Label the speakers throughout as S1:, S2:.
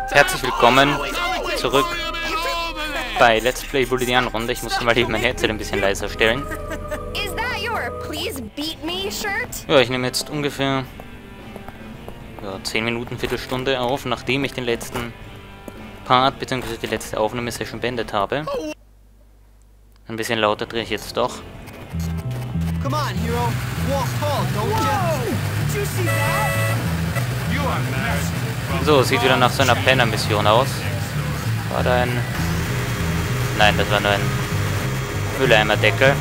S1: Herzlich willkommen zurück bei Let's Play Bolivian-Runde. Ich muss mal eben mein Headset ein bisschen leiser stellen. Ja, ich nehme jetzt ungefähr 10 Minuten, Viertelstunde auf, nachdem ich den letzten Part bzw. die letzte Aufnahmesession beendet habe. Ein bisschen lauter drehe ich jetzt doch.
S2: Come on, hero. Walk tall, don't you? Did you see that? You are mad.
S1: So, sieht wieder nach so einer Penner-Mission aus. War da ein... Nein, das war nur ein Mülleimerdeckel.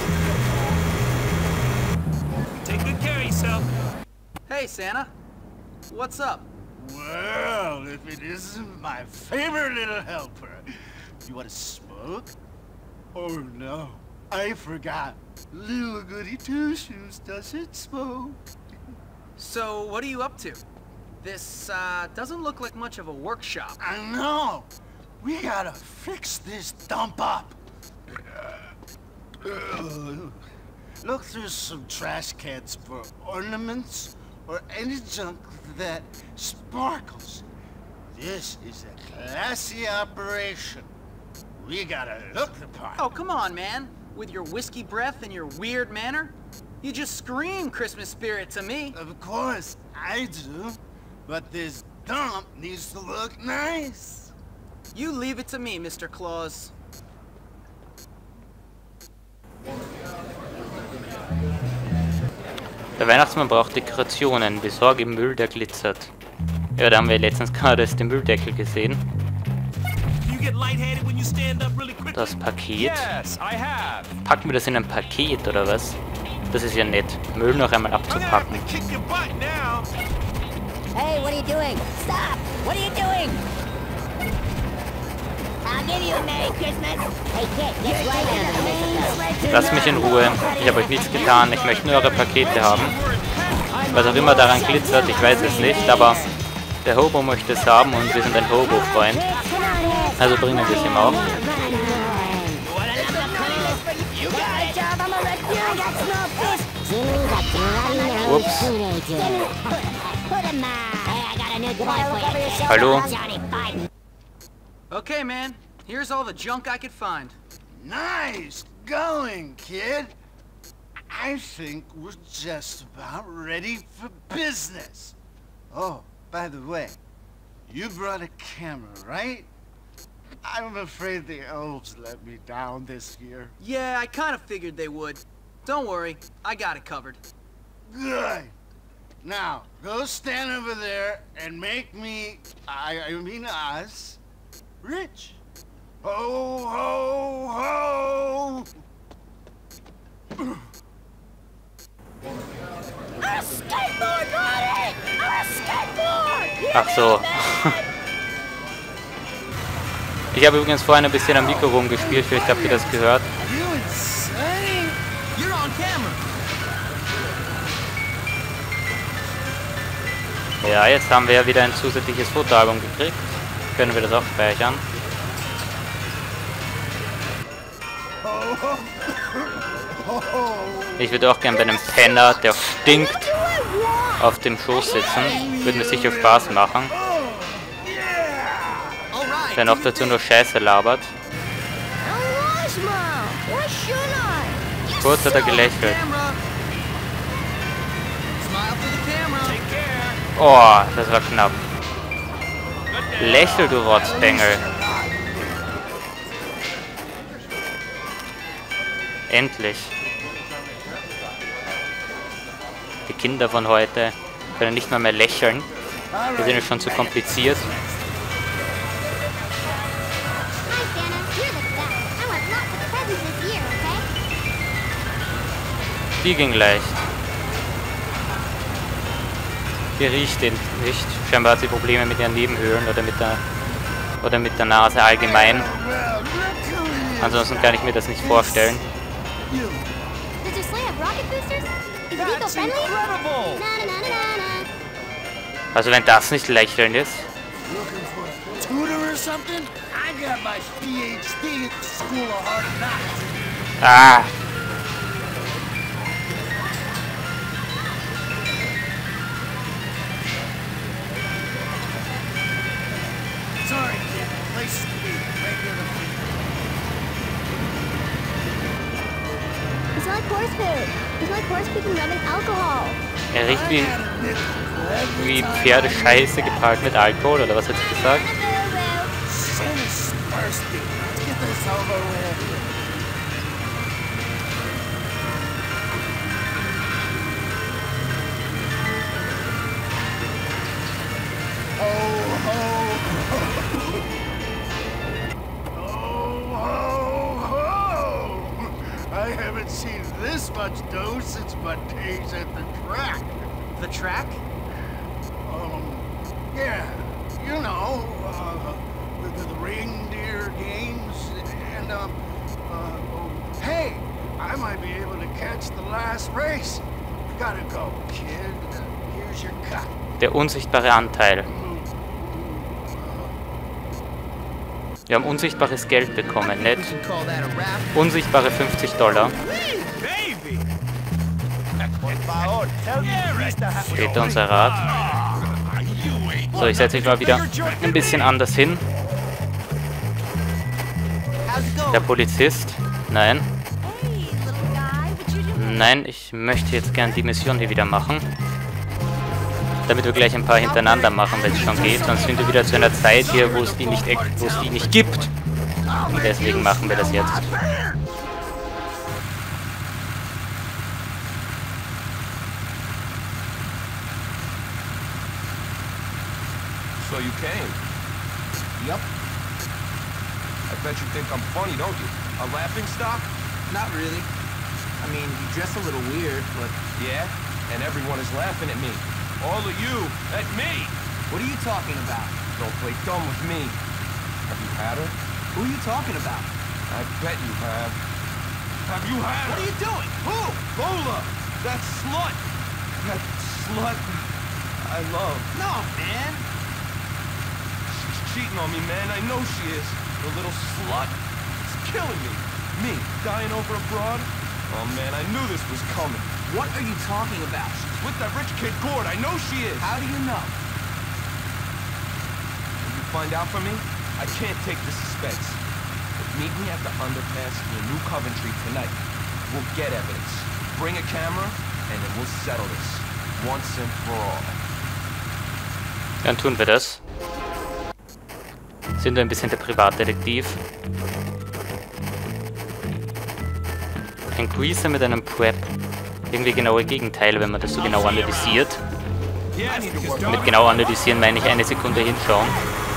S2: Take good care of yourself. Hey, Santa. What's up?
S3: Well, if it isn't my favorite little helper. You want to smoke? Oh no, I forgot. Little goody two-shoes doesn't smoke.
S2: So, what are you up to? This, doesn't look like much of a workshop.
S3: I know. We gotta fix this dump up. Look through some trash cans for ornaments or any junk that sparkles. This is a classy operation. We gotta look the part.
S2: Oh, come on, man. With your whiskey breath and your weird manner? You just scream Christmas spirit to me.
S3: Of course, I do. But this dump needs to look nice.
S2: You leave it to me, Mr. Claus.
S1: Der Weihnachtsmann braucht Dekorationen. Besorge Müll, der glitzert. Ja, da haben wir letztens gerade den Mülldeckel gesehen. Das Paket. Packen wir das in ein Paket, oder was? Das ist ja nett, Müll noch einmal abzupacken.
S4: Hey, what are you doing? Stop! What are you doing? I'll give you a Merry Christmas. Hey, kid, guess what?
S1: Lasst mich in Ruhe. Ich habe euch nichts getan. Ich möchte nur eure Pakete haben. Was auch immer daran glitzert, ich weiß es nicht, aber der Hobo möchte es haben und wir sind ein Hobo-Freund. Also bringen wir es ihm auch. Ups. Hallo?
S2: Okay, man. Here's all the junk I could find.
S3: Nice going, kid. I think we're just about ready for business. Oh, by the way, you brought a camera, right? I'm afraid the elves let me down this year.
S2: Yeah, I kind of figured they would. Don't worry, I got it covered.
S3: Good. Now, go stand over there and make me, I mean us, rich. Ho, ho, ho!
S4: A skateboard, Ronnie! A skateboard!
S1: Ach so. Ich habe übrigens vorhin ein bisschen am Mikro rumgespielt, vielleicht habt ihr das gehört.
S3: You insane?
S2: You're on camera.
S1: Ja, jetzt haben wir ja wieder ein zusätzliches Fotoalbum gekriegt. Können wir das auch speichern. Ich würde auch gern bei einem Penner, der stinkt, auf dem Schoß sitzen. Würde mir sicher Spaß machen. Der noch dazu nur Scheiße labert. Kurz hat er gelächelt. Oh, das war knapp. Lächel, du Rotzbengel. Endlich. Die Kinder von heute können nicht mal mehr lächeln. Die sind ja schon zu kompliziert. Die ging leicht. Die riecht den nicht. Scheinbar hat sie Probleme mit ihren Nebenhöhlen oder mit der Nase allgemein. Ansonsten kann ich mir das nicht vorstellen. Also wenn das nicht lächeln ist. Ah!
S3: Sorry, kid. Place to be. Regular people.
S4: It's like horse food. It's like horse poop and rubbing alcohol.
S1: Er riecht wie Pferdescheiße gepaart mit Alkohol, oder was hat sie gesagt?
S3: Santa's thirsty. Let's get this over with. I haven't seen this much dough since my days at the track.
S2: The track?
S3: Yeah, you know, the reindeer games, and, hey, I might be able to catch the last race. Gotta go, kid. Here's your cut.
S1: Der unsichtbare Anteil. Wir haben unsichtbares Geld bekommen, nett. Unsichtbare $50. Steht da unser Rad. So, ich setze mich mal wieder ein bisschen anders hin. Der Polizist. Nein. Nein, ich möchte jetzt gern die Mission hier wieder machen. Damit wir gleich ein paar hintereinander machen, wenn es schon geht. Sonst sind wir wieder zu einer Zeit hier, wo es die nicht gibt. Und deswegen machen wir das jetzt.
S5: So you came?
S2: Yup.
S5: I bet you think I'm funny, don't you? A laughing stock?
S2: Not really. I mean, you dress a little weird, but...
S5: Yeah? And everyone is laughing at me. All of you at me!
S2: What are you talking about?
S5: Don't play dumb with me. Have you had her?
S2: Who are you talking about?
S5: I bet you have. Have you had her?
S2: What are you doing? Who?
S5: Lola! That slut! That slut I love.
S2: No, man.
S5: She's cheating on me, man. I know she is. The little slut. It's killing me. Me, dying over a broad? Oh, man, I knew this was coming.
S2: What are you talking about?
S5: She's with that rich kid Gord. I know she is.
S2: How do you know?
S5: Will you find out for me? I can't take the suspense. But meet me at the underpass near New Coventry tonight. We'll get evidence. Bring a camera, and then we'll settle this. Once and for all.
S1: Dann tun wir das. Sind wir ein bisschen der Privatdetektiv. Ein Greaser mit einem Prep. Irgendwie genaue Gegenteile, wenn man das so genau analysiert. Mit genau analysieren meine ich eine Sekunde hinschauen.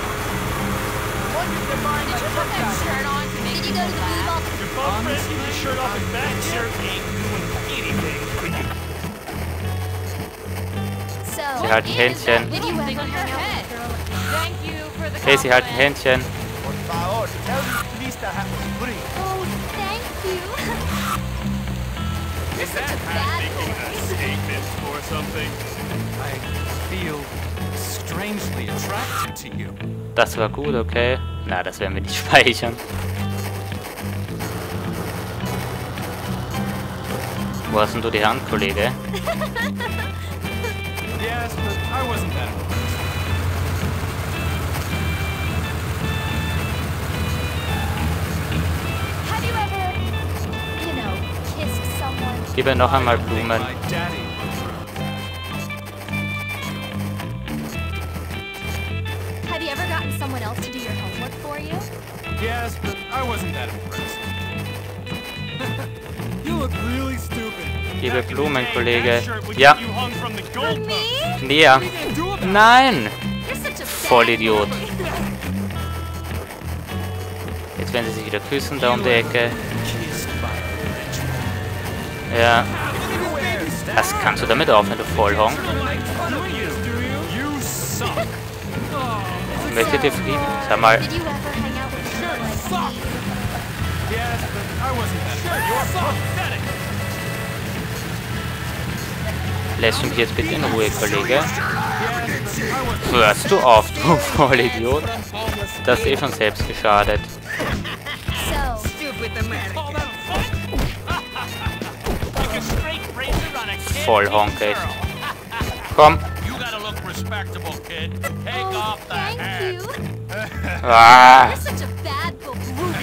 S1: Sie halten Händchen. Okay, sie halten Händchen.
S4: Oh, thank you.
S6: Is that making a statement or something? I feel strangely attracted to you.
S1: Das war gut, okay. Na, das werden wir nicht speichern. Wo hast denn du die Hand, Kollege?
S6: Yes, but I wasn't that impressed.
S4: Have you ever, you know, kissed someone?
S1: Gib mir noch einmal Blumen.
S6: My daddy.
S4: Have you ever gotten someone else to do your homework for you?
S6: Yes, but I wasn't that impressed. You look really stupid.
S1: Gib mir Blumen, Kollege. Ja.
S4: For me?
S1: Näher. Nein!
S4: You're such a
S1: Vollidiot. Jetzt werden sie sich wieder küssen da um die Ecke. Ja. Was kannst du damit aufhören, du Vollhonk? Möchtet ihr Frieden? Sag mal.
S4: Did you ever hang out with people like me?
S6: Yes, but I wasn't that impressed. You're pathetic.
S1: Lässt du mich jetzt bitte in Ruhe, Kollege? Hörst du auf, du Vollidiot? Das ist eh schon selbst geschadet.
S4: So,
S1: Vollhonk, echt. Komm.
S6: You gotta look respectable, kid. Take off the
S4: thank
S6: hat.
S4: you.
S1: Ah,
S7: You're such a bad boy.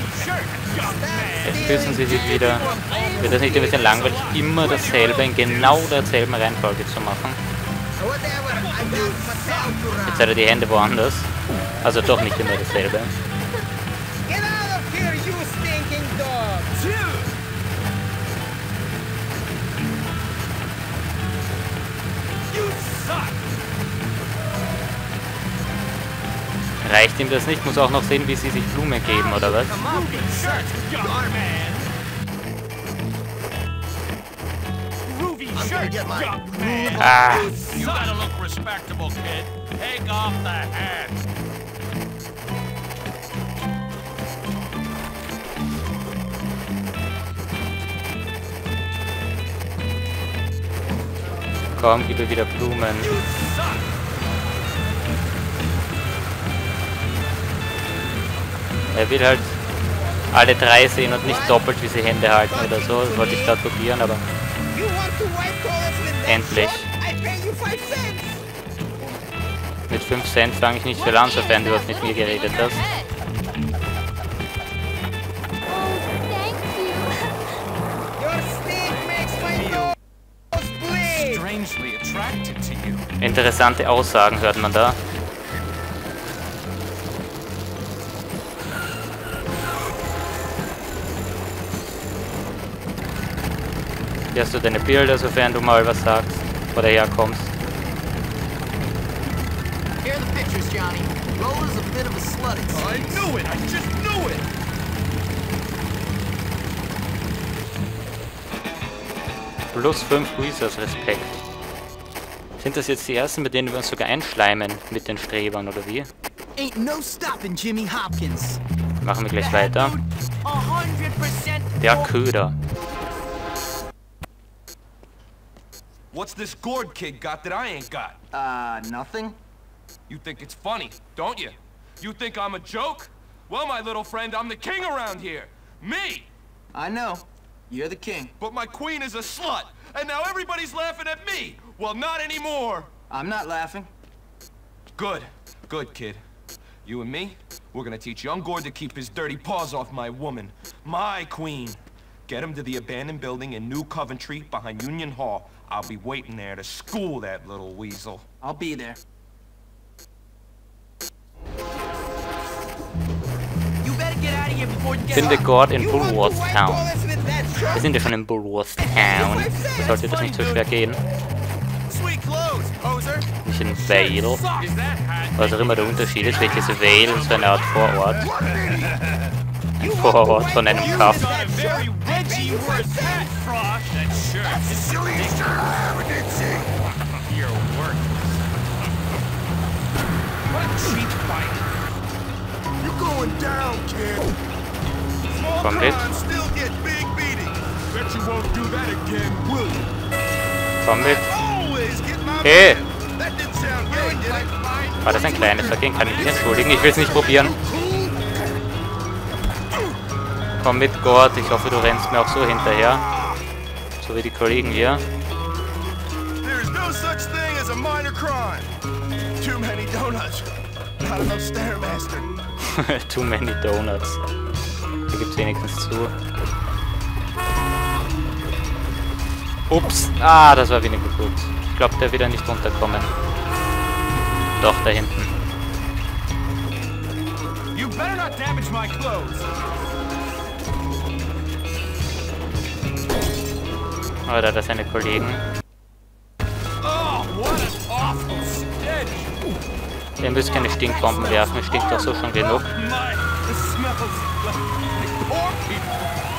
S1: jetzt küssen sie sich wieder. Wird das nicht ein bisschen langweilig, immer dasselbe in genau derselben Reihenfolge zu machen? Jetzt hat er die Hände woanders. Also doch nicht immer dasselbe.
S2: Get out of here, you stinking dog!
S6: You suck!
S1: Reicht ihm das nicht? Muss auch noch sehen, wie sie sich Blumen geben, oder was?
S6: Ruby shirt, young man! Ruby shirt, young man!
S1: Ah,
S6: You gotta look respectable, kid. Take off the hat.
S1: komm, gib mir wieder Blumen.
S6: You suck!
S1: Er will halt alle drei sehen und nicht doppelt, wie sie Hände halten oder so. Das wollte ich gerade probieren, aber
S2: You want to white collar with that
S1: endlich.
S2: truck? I pay you 5 cents!
S1: Mit 5 Cent fange ich nicht viel an, sofern du was mit mir geredet hast.
S2: Your steak makes my nose bleed!
S6: Strangely attracted to you.
S1: Interessante Aussagen hört man da. Hier hast du deine Bilder, sofern du mal was sagst oder herkommst.
S2: Here are the pictures, Johnny. Lola's a bit of a slut, it
S6: I
S2: seems.
S6: knew it! I just knew it!
S1: Plus 5 Resource Respekt. Sind das jetzt die ersten, mit denen wir uns sogar einschleimen mit den Strebern, oder wie?
S2: Ain't no stopping Jimmy Hopkins.
S1: Machen wir gleich weiter.
S2: 100%
S1: Der Köder.
S5: What's this gourd kid got that I ain't got?
S2: Nothing?
S5: You think it's funny, don't you? You think I'm a joke? Well, my little friend, I'm the king around here. Me!
S2: I know. You're the king.
S5: But my queen is a slut, and now everybody's laughing at me. Well, not anymore.
S2: I'm not laughing.
S5: Good. Good, kid. You and me, we're gonna teach young Gord to keep his dirty paws off my woman. My queen. Get him to the abandoned building in New Coventry behind Union Hall. I'll be waiting there to school that little weasel.
S2: I'll be there. You better get out of here before you get
S1: Finde
S2: hurt.
S1: Gord in
S2: You want to
S1: Bullworth
S2: white
S1: Town.
S2: collar with that truck?
S1: Wir sind ja schon in Bullworth Town. Sollte das nicht so schwer gehen.
S6: Sweet clothes, poser!
S1: Nicht in Vale.
S6: Is that hat
S1: Was auch immer der Unterschied ist, welches Vale ist eine Art Vorort. Ein Vorort von einem Kaff.
S6: got a very wedgy worth hat, Frosh? That shirt is ridiculous. Your work. What a cheap bite.
S3: You're going down, kid.
S6: Small
S1: Komm mit.
S6: crimes still get big beatings. Bet you won't do that again, will you?
S1: Komm mit.
S6: Always get my
S1: Hey!
S6: man. That didn't sound gay, did it?
S1: War das ein kleines Vergehen? Kann ich mich entschuldigen? Ich will es nicht probieren. Komm mit, Gord. Ich hoffe, du rennst mir auch so hinterher. So wie die Kollegen hier.
S6: There's no such thing as a minor crime. Too many donuts. Not enough Stairmaster.
S1: Too many donuts. Hier gibt's wenigstens zu. Ups. Ah, das war weniger gut. Ich glaube, der wird da nicht runterkommen. Doch, da hinten.
S6: You better not damage my clothes.
S1: Oder das seine Kollegen.
S6: Oh, what an awful stench.
S1: Ihr müsst keine Stinkbomben werfen, es stinkt doch so schon genug.
S6: My, it smells like poor people.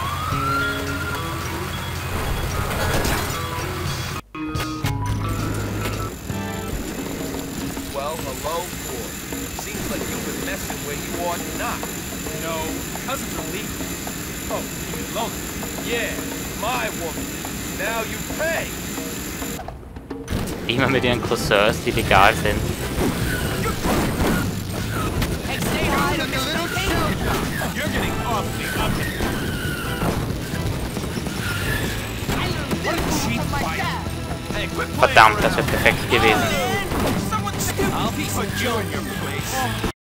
S5: Well, hello, Gord. Seems like you've been messing where you ought not.
S6: No, cousins are legal. Oh, you mean lonely?
S5: Yeah, my woman. Now you pay.
S1: Immer mit ihren Cousins, die legal sind.
S2: Hey, stay high, like a little shoe.
S6: You're getting awfully uppity. What a cheap bite. Hey, quit playing
S1: Verdammt, das
S6: around.
S1: wäre perfekt gewesen.
S6: I'll put you in your place.